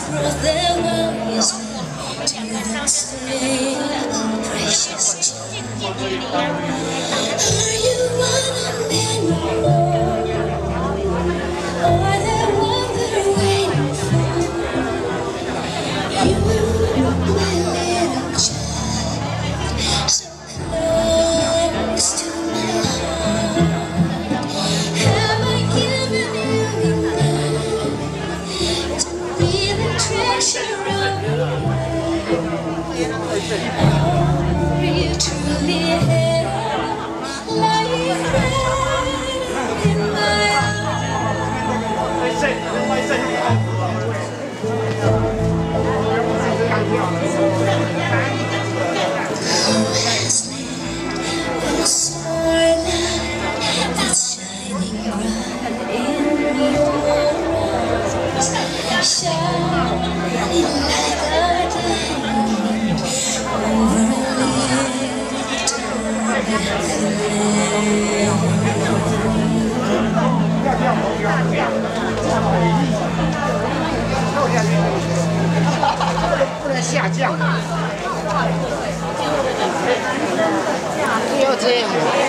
brought their worries to the state. Precious child, are you one of many more? Or the one they're waiting for? You, my little child, so close to my heart. Have I given you enough to be the treasure of your life? Are you truly here, lying right in my arms? Who has lit the starlight that's shining bright in your eyes? Shining like a diamond over a 不能下降，不要这样。